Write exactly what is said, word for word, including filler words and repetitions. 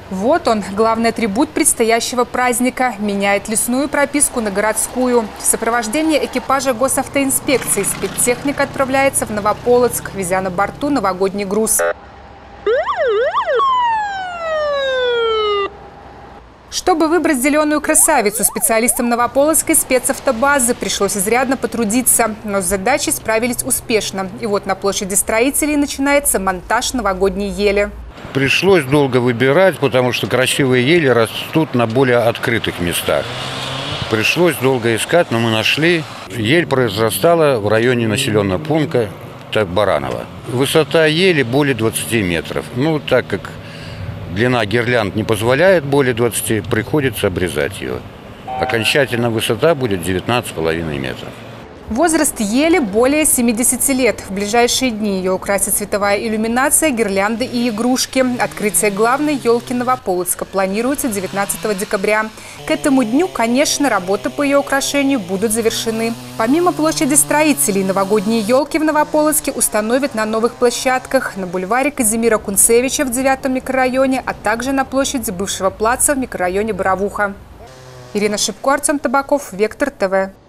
Вот он, главный атрибут предстоящего праздника. Меняет лесную прописку на городскую. В сопровождении экипажа госавтоинспекции спецтехника отправляется в Новополоцк, везя на борту новогодний груз. Чтобы выбрать зеленую красавицу, специалистам Новополоцкой спецавтобазы пришлось изрядно потрудиться. Но с задачей справились успешно. И вот на площади строителей начинается монтаж новогодней ели. Пришлось долго выбирать, потому что красивые ели растут на более открытых местах. Пришлось долго искать, но мы нашли. Ель произрастала в районе населенного пункта Бараново. Высота ели более двадцати метров. Ну, так как длина гирлянд не позволяет более двадцати, приходится обрезать ее. Окончательная высота будет девятнадцать с половиной метров. Возраст ели более семидесяти лет. В ближайшие дни ее украсит световая иллюминация, гирлянды и игрушки. Открытие главной елки Новополоцка планируется девятнадцатого декабря. К этому дню, конечно, работы по ее украшению будут завершены. Помимо площади строителей, новогодние елки в Новополоцке установят на новых площадках: на бульваре Казимира Кунцевича в девятом микрорайоне, а также на площади бывшего плаца в микрорайоне Боровуха. Ирина Шипко, Артем Табаков, Вектор ТВ.